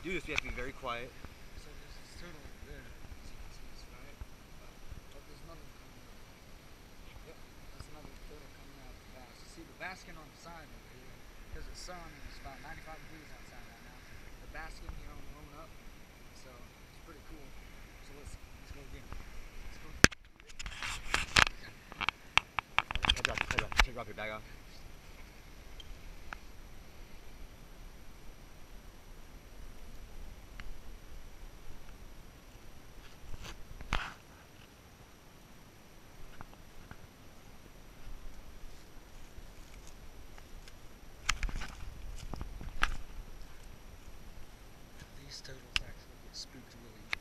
To do this, we have to be very quiet. So there's this turtle over there, as you can see, it's right. But there's another one coming up. Yep, that's another turtle coming out the bass. You see the basking on the side over here, because the sun is about 95 degrees outside right now. The basking, you know, warming up. So it's pretty cool. So let's go again. Let's go. Drop your bag off. These turtles actually get spooked really easy.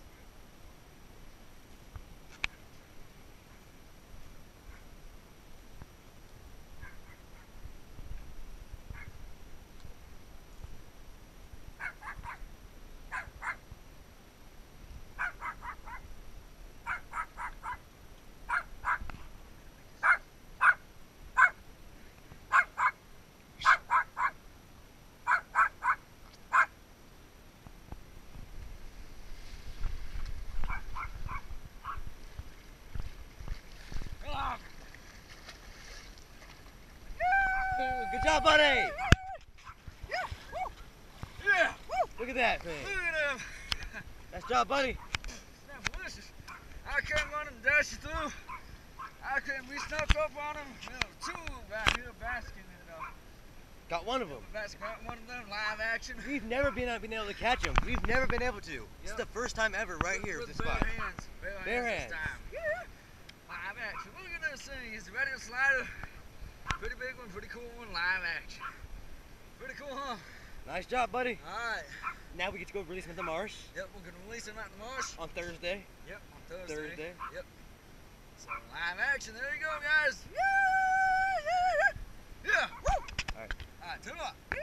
Good job, buddy! Yeah! Look at that thing. Look at him! Nice job, buddy. That's delicious. I came on and dashed through. We snuck up on him. You know, two back here basking and Got one of them. got one of them live action. We've never been able to catch him. We've never been able to. This is the first time ever right here with this bare spot. hands. Bare hands this time. Live action. Look at this thing. He's a radio slider. Pretty big one, pretty cool one, live action. Pretty cool, huh? Nice job, buddy. Alright. Now we get to go release him at the marsh Yep, we're gonna release him out in the marsh. on Thursday. Yep, on Thursday. Thursday. Yep. So live action, there you go, guys. Yeah! Woo! Alright. Alright, turn it up.